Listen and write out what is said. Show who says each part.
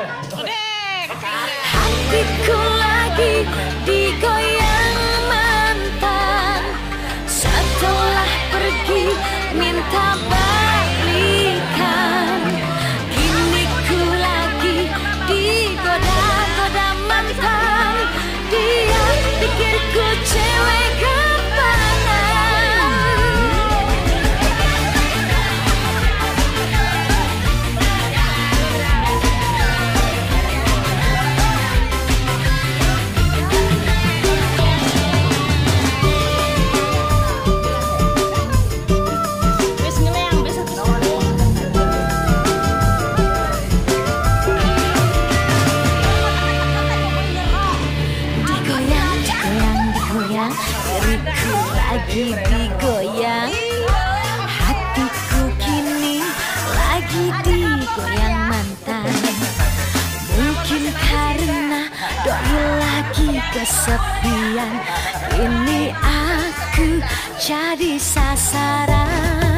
Speaker 1: Hatiku lagi digoyang mantan, setelah pergi minta balikan. Kini ku lagi digoda-goda mantan, dia pikirku cewek kepanan. Diriku lagi digoyang, hatiku kini lagi digoyang mantan. Mungkin karena doi lagi kesepian, ini aku jadi sasaran.